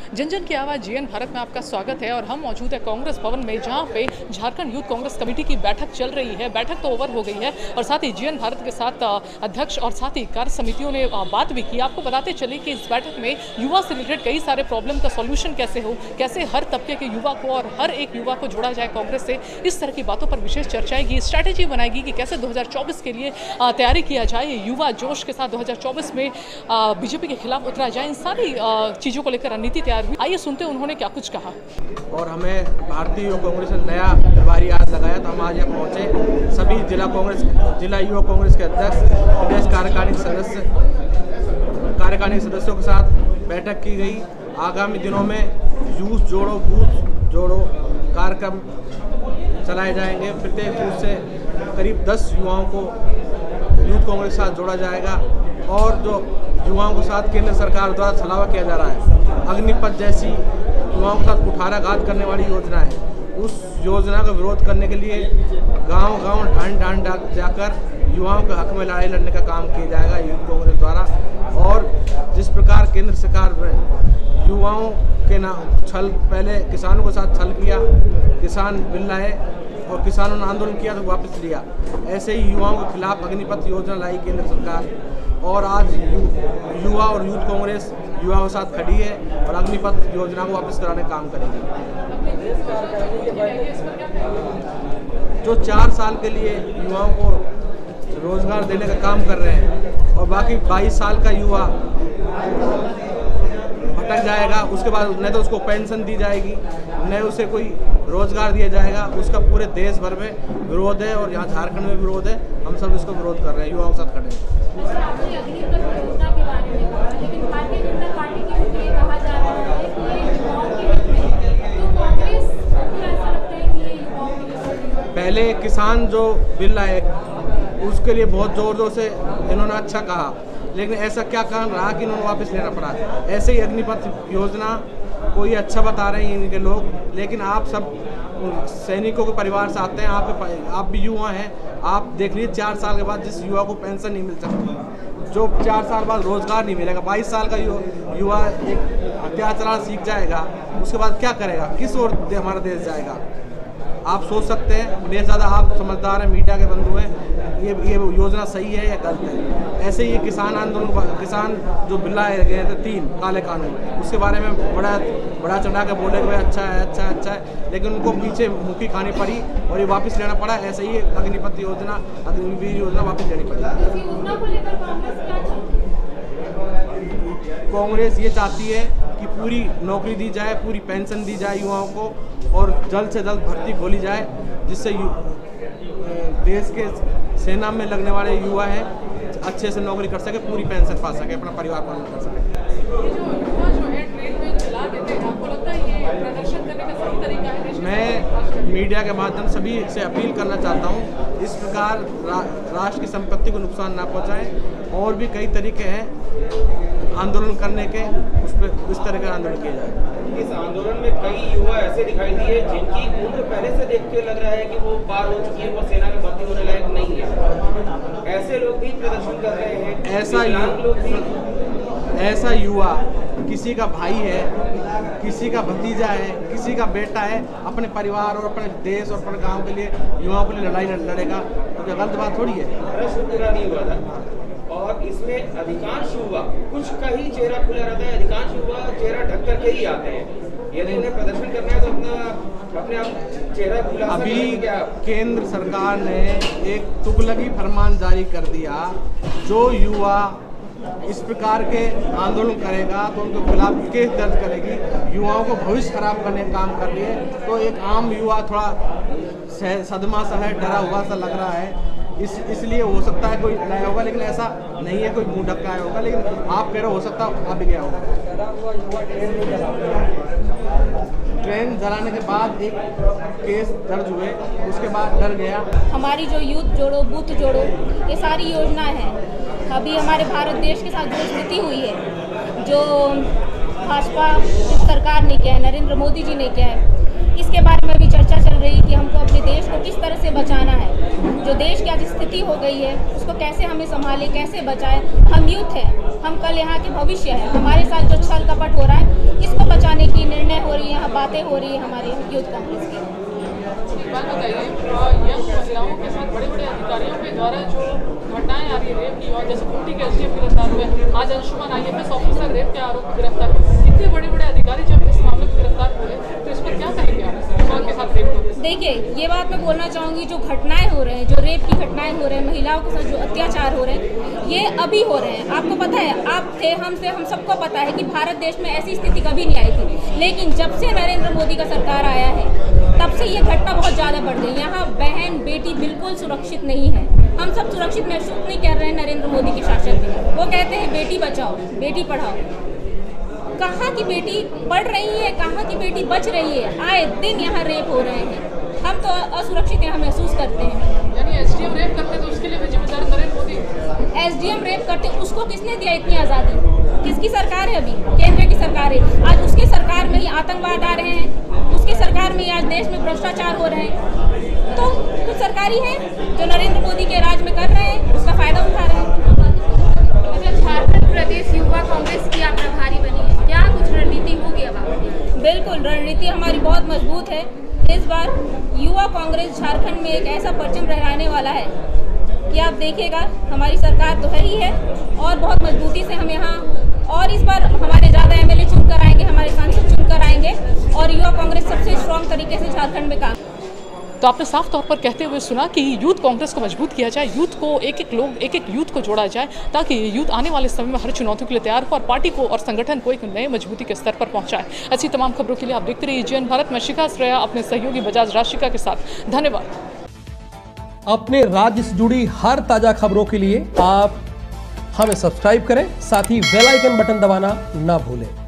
जन जन की आवाज़ जीएन भारत में आपका स्वागत है और हम मौजूद है कांग्रेस भवन में, जहां पे झारखंड यूथ कांग्रेस कमेटी की बैठक चल रही है। बैठक तो ओवर हो गई है और साथ ही जीएन भारत के साथ अध्यक्ष और साथ ही कार्य समितियों ने बात भी की। आपको बताते चले कि इस बैठक में युवा से रिलेटेड कई सारे प्रॉब्लम का सॉल्यूशन कैसे हो, कैसे हर तबके के युवा को और हर एक युवा को जोड़ा जाए कांग्रेस से, इस तरह की बातों पर विशेष चर्चाएगी, स्ट्रैटेजी बनाएगी कि कैसे 2024 के लिए तैयारी किया जाए, युवा जोश के साथ 2024 में बीजेपी के खिलाफ उतरा जाए। इन सारी चीज़ों को लेकर रणनीति तैयार हुई। आइए सुनते हैं उन्होंने क्या कुछ कहा। और हमें भारतीय युवा कांग्रेस ने नया प्रभारी आज लगाया, तो हम आज यहाँ पहुँचे। सभी जिला युवा कांग्रेस के अध्यक्ष, प्रदेश कार्यकारिणी सदस्यों के साथ बैठक की गई। आगामी दिनों में यूथ जोड़ो बूथ जोड़ो कार्यक्रम चलाए जाएंगे। प्रत्येक बूथ से करीब 10 युवाओं को यूथ कांग्रेस के साथ जोड़ा जाएगा और जो युवाओं के साथ केंद्र सरकार द्वारा छलावा किया जा रहा है, अग्निपथ जैसी युवाओं के साथ कुठाराघात करने वाली योजना है, उस योजना का विरोध करने के लिए गांव-गांव ढांड जाकर युवाओं के हक में लड़ाई लड़ने का काम किया जाएगा यूथ कांग्रेस द्वारा। और जिस प्रकार केंद्र सरकार में युवाओं के पहले किसानों के साथ छल किया, किसान बिल लाए और किसानों ने आंदोलन किया तो वापस लिया, ऐसे ही युवाओं के खिलाफ अग्निपथ योजना लाई केंद्र सरकार। और आज युवा और यूथ कांग्रेस युवाओं के साथ खड़ी है और अग्निपथ योजना को वापस कराने का काम करेगी। जो 4 साल के लिए युवाओं को रोजगार देने का काम कर रहे हैं और बाकी 22 साल का युवा भटक जाएगा, उसके बाद न तो उसको पेंशन दी जाएगी, न उसे कोई रोजगार दिया जाएगा। उसका पूरे देश भर में विरोध है और यहाँ झारखंड में विरोध है। हम सब इसको विरोध कर रहे हैं, युवाओं के साथ खड़े हैं। पहले किसान जो बिल लाए उसके लिए बहुत जोर से इन्होंने अच्छा कहा, लेकिन ऐसा क्या कारण रहा कि इन्होंने वापस लेना पड़ा। ऐसे ही अग्निपथ योजना कोई अच्छा बता रहे हैं इनके लोग, लेकिन आप सब सैनिकों के परिवार से आते हैं, आप भी युवा हैं। आप देख लीजिए 4 साल के बाद जिस युवा को पेंशन नहीं मिल सकती, जो 4 साल बाद रोजगार नहीं मिलेगा, 22 साल का युवा एक हथियार चलाना सीख जाएगा, उसके बाद क्या करेगा, किस ओर हमारा देश जाएगा। आप सोच सकते हैं, मेरे ज़्यादा आप समझदार हैं, मीडिया के बंधु हैं, ये योजना सही है या गलत है। ऐसे ही किसान आंदोलन, किसान जो बिल लाए गए थे 3 काले कानून, उसके बारे में बड़ा चढ़ा के बोले कि भाई अच्छा है, लेकिन उनको पीछे मुक्की खानी पड़ी और ये वापस लेना पड़ा। ऐसे ही अग्निपथ योजना, अग्निवीर योजना वापस लेनी पड़ी। कांग्रेस ये चाहती है कि पूरी नौकरी दी जाए, पूरी पेंशन दी जाए युवाओं को और जल्द से जल्द भर्ती खोली जाए, जिससे देश के सेना में लगने वाले युवा हैं अच्छे से नौकरी कर सके, पूरी पेंशन पा सके, अपना परिवार पालन कर सके। मैं मीडिया के माध्यम सभी से अपील करना चाहता हूँ, इस प्रकार राष्ट्र की संपत्ति को नुकसान ना पहुँचाएं। और भी कई तरीके हैं आंदोलन करने के, उस पर इस तरह का आंदोलन किया जाए। इस आंदोलन में कई युवा ऐसे दिखाई दिए जिनकी उम्र पहले से देख के लग रहा है कि वो पार हो चुकी है, वो सेना में भर्ती होने लायक नहीं है। ऐसे लोग भी प्रदर्शन कर रहे हैं। ऐसा युवा किसी का भाई है, किसी का भतीजा है, किसी का बेटा है, अपने परिवार और अपने देश और अपने गांव के लिए, युवाओं के लिए लड़ाई लड़ेगा, तो क्या गलत बात थोड़ी है। प्रश्न पूरा नहीं हुआ था और इसमें अधिकांश युवा, कुछ का ही चेहरा खुला रहता है, अधिकांश युवा चेहरा ढक करके ही आते हैं। यदि उन्हें प्रदर्शन करना है तो अपने आप चेहरा खुला। अभी केंद्र सरकार ने एक तुगलकी फरमान जारी कर दिया, जो युवा इस प्रकार के आंदोलन करेगा तो उनके खिलाफ केस दर्ज करेगी। युवाओं को भविष्य खराब करने का काम कर रही है। तो एक आम युवा थोड़ा सदमा सा है, डरा हुआ सा लग रहा है, इसलिए हो सकता है कोई लाया होगा, लेकिन ऐसा नहीं है कोई मुंह ढका आया होगा। लेकिन आप कह रहे हो सकता है आप भी गया होगा। ट्रेन जलाने के बाद एक केस दर्ज हुए, उसके बाद डर गया। हमारी जो यूथ जोड़ो बूथ जोड़ो ये सारी योजना है, अभी हमारे भारत देश के साथ जो स्थिति हुई है, जो भाजपा सरकार ने किया है, नरेंद्र मोदी जी ने किया है, इसके बारे में भी चर्चा चल रही कि हमको अपने देश को किस तरह से बचाना है। जो देश की आज स्थिति हो गई है उसको कैसे हमें संभालें, कैसे बचाएं। हम यूथ हैं, हम कल यहाँ के भविष्य है। हमारे साथ जो छल कपट हो रहा है इसको बचाने बातें हो रही है हमारे यूथ कांग्रेस की। एक बात बताइए, यंग महिलाओं के साथ बड़े बड़े अधिकारियों के द्वारा जो घटनाएं आ रही है रेप की, और जैसे खूंटी के एसडीएम गिरफ्तार हुए, आज अंशुमन IAS ऑफिसर रेप के आरोप गिरफ्तार हुए, इतने बड़े बड़े अधिकारी जब इस मामले में गिरफ्तार हुए तो इस पर क्या कहेंगे आप के साथ रेप को? देखिए, ये बात मैं बोलना चाहूँगी, जो घटनाएं हो रहे हैं, जो रेप की घटनाएं हो रहे हैं, महिलाओं के साथ जो अत्याचार हो रहे हैं, ये अभी हो रहे हैं। आपको पता है, आप थे, हम सबको पता है कि भारत देश में ऐसी स्थिति कभी नहीं आई थी, लेकिन जब से नरेंद्र मोदी का सरकार आया है तब से ये घटना बहुत ज़्यादा बढ़ गई। यहाँ बहन बेटी बिल्कुल सुरक्षित नहीं है। हम सब सुरक्षित महसूस नहीं कर रहे हैं नरेंद्र मोदी के शासन में। वो कहते हैं बेटी बचाओ बेटी पढ़ाओ, कहाँ की बेटी पढ़ रही है, कहाँ की बेटी बच रही है? आए दिन यहाँ रेप हो रहे हैं, हम तो असुरक्षित यहाँ महसूस करते हैं। यानी एसडीएम रेप करते तो उसके लिए भी जिम्मेदार नरेंद्र मोदी? एसडीएम रेप करते उसको किसने दिया इतनी आज़ादी? किसकी सरकार है? अभी केंद्र की सरकार है। आज उसकी सरकार में ही आतंकवाद आ रहे हैं, उसकी सरकार में ही आज देश में भ्रष्टाचार हो रहे हैं। तो कुछ सरकारी है जो नरेंद्र मोदी के राज में कर रहे हैं, उसका फायदा उठा रहे हैं। झारखंड प्रदेश युवा कांग्रेस की आप प्रभारी बनी है, क्या कुछ रणनीति होगी अब आपकी? बिल्कुल, रणनीति हमारी बहुत मजबूत है। इस बार युवा कांग्रेस झारखंड में एक ऐसा परचम लहराने वाला है कि आप देखिएगा, हमारी सरकार तो है ही है और बहुत मजबूती से हम यहाँ, और इस बार हमारे ज़्यादा MLA चुनकर आएंगे, हमारे सांसद चुनकर आएंगे और युवा कांग्रेस सबसे स्ट्रॉन्ग तरीके से झारखंड में काम। तो आपने साफ तौर पर कहते हुए सुना कि यूथ कांग्रेस को मजबूत किया जाए, यूथ को एक एक यूथ को जोड़ा जाए, ताकि यूथ आने वाले समय में हर चुनौतियों के लिए तैयार हो और पार्टी को और संगठन को एक नए मजबूती के स्तर पर पहुंचाए। ऐसी तमाम खबरों के लिए आप देखते रहिए GN भारत में शिखा श्रेया अपने सहयोगी बजाज राशिका के साथ। धन्यवाद। अपने राज्य से जुड़ी हर ताजा खबरों के लिए आप हमें सब्सक्राइब करें, साथ ही बेल आइकन बटन दबाना ना भूलें।